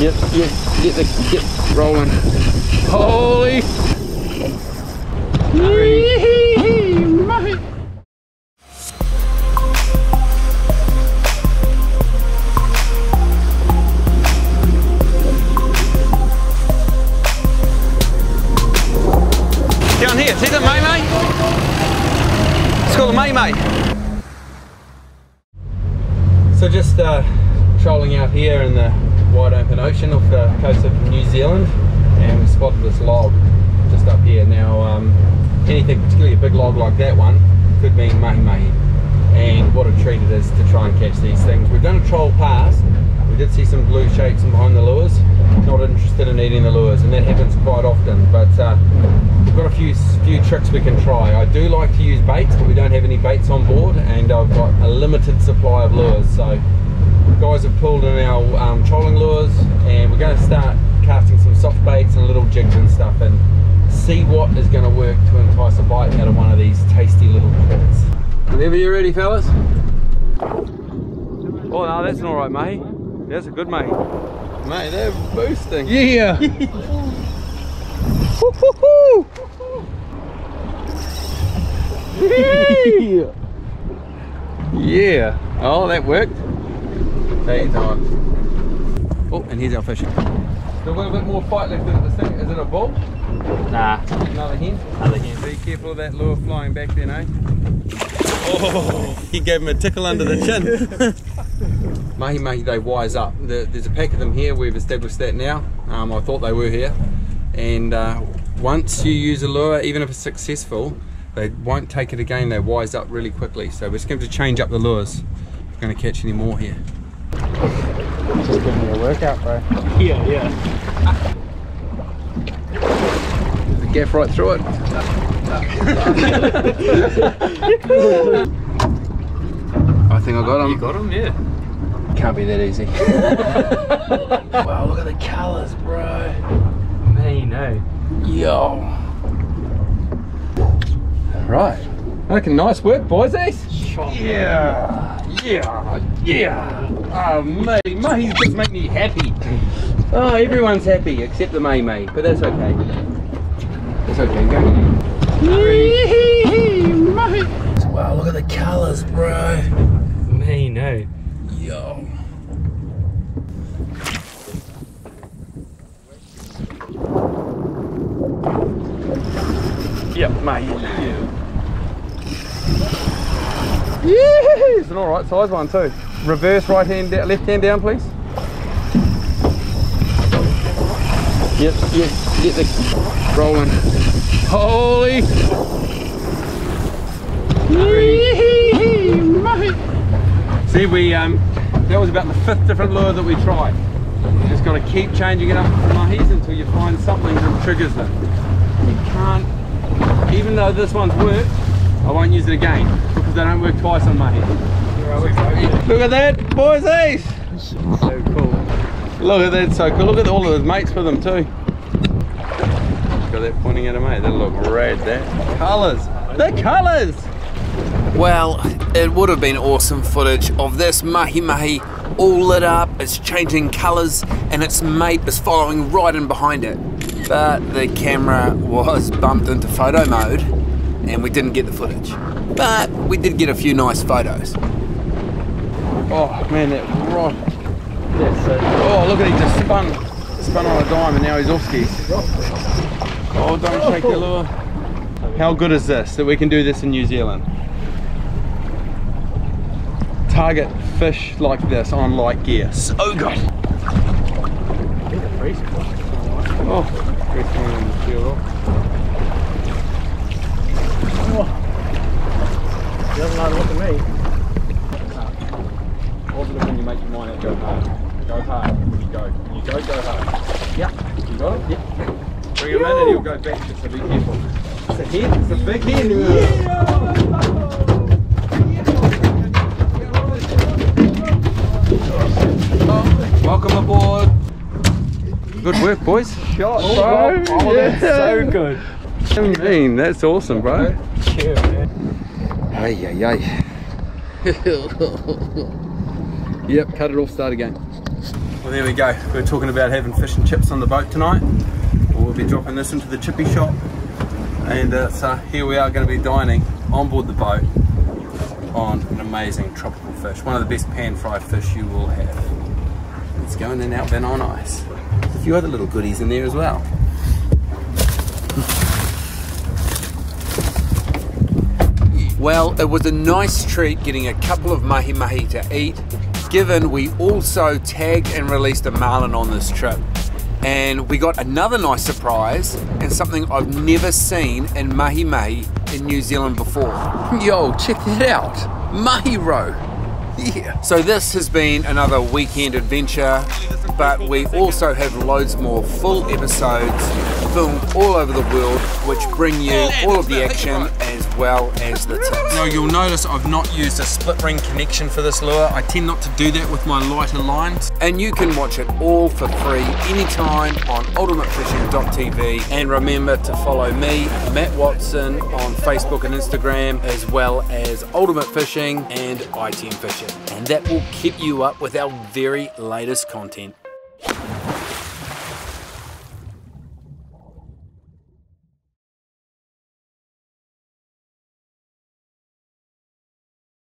Yep, get rolling. Holy! Down here, see the May-May? It's called a May-May. So just trolling out here in the wide open ocean off the coast of New Zealand, and we spotted this log just up here. Now anything, particularly a big log like that one, could mean mahi-mahi, and what a treat it is to try and catch these things. We've done a troll pass. We did see some blue shapes behind the lures. Not interested in eating the lures, and that happens quite often, but we've got a few tricks we can try. I do like to use baits, but we don't have any baits on board, and I've got a limited supply of lures. So guys have pulled in our trolling lures, and we're going to start casting some soft baits and little jigs and stuff, and see what is going to work to entice a bite out of one of these tasty little critters. Whenever you're ready, fellas. Oh no, that's an alright mahi. That's a good mahi. Mate, they're boosting. Yeah! Woo-hoo-hoo! Yeah! Yeah! Oh, that worked. Take your time. Oh, and here's our fish. Still got a bit more fight left in this thing. Is it a bull? Nah. Another hen? Another hen. Be careful of that lure flying back then, eh? Oh, he gave him a tickle under the chin. Mahi-mahi, they wise up. There's a pack of them here, we've established that now. I thought they were here. And once you use a lure, even if it's successful, they won't take it again, they wise up really quickly. So we're just going to change up the lures if we're going to catch any more here. Just giving me a workout, bro. Yeah. There's a gaff right through it. I think I got him. You got him, yeah. Can't be that easy. Wow, look at the colours, bro. Man, you know. Yo. Right. Looking nice work, boys, eh? Yeah. Oh, mate, mahis just make me happy. Oh, everyone's happy except the May-May, but that's okay. That's okay, go. Wow, look at the colours, bro. Man, you know. Yo. Yep, mate. Yeah, it's an alright size one too. Reverse right hand down, left hand down, please. Yep, get the rolling. Holy! See, that was about the 5th different lure that we tried. You just got to keep changing it up with mahis until you find something that triggers them. You can't, even though this one's worked, I won't use it again because they don't work twice on mahis. Look at that, boys, So cool. Look at that, so cool. Look at all of those mates for them too. Got that pointing at a mate, that'll look rad, that. Colours, the colours! Well, it would have been awesome footage of this mahi-mahi all lit up, it's changing colours, and its mate is following right in behind it. But the camera was bumped into photo mode, and we didn't get the footage. But we did get a few nice photos. Oh man, that rod. That's so cool. Oh, look at he just spun on a dime and now he's off skis. Oh, don't shake the lure. How good is this that we can do this in New Zealand? Target fish like this on light gear. So good. Oh, He doesn't know what to me. Positive when you make your mind out, go hard. Go hard when you go. When you go hard. Yeah. You got it? Yeah. Bring him in and he'll go back, so be careful. It's a head, it's a big head. Oh, welcome aboard. Good work, boys. Shot, bro. Oh, that's so good. I mean, that's awesome, bro. Yeah, man. Yep, cut it off, start again. Well, there we go. We're talking about having fish and chips on the boat tonight. We'll be dropping this into the chippy shop, and so here we are going to be dining on board the boat on an amazing tropical fish, one of the best pan-fried fish you will have. It's going in out then on ice. There's a few other little goodies in there as well. Well, it was a nice treat getting a couple of mahi-mahi to eat, given we also tagged and released a marlin on this trip. And we got another nice surprise, and something I've never seen in mahi-mahi in New Zealand before. Yo, check that out, mahi roe. Yeah. So this has been another weekend adventure, but we also have loads more full episodes filmed all over the world, which bring you all of the action as well as the tips. Now you'll notice I've not used a split ring connection for this lure. I tend not to do that with my lighter lines. And you can watch it all for free anytime on ultimatefishing.tv. And remember to follow me, Matt Watson, on Facebook and Instagram, as well as Ultimate Fishing and ITM Fishing. And that will keep you up with our very latest content.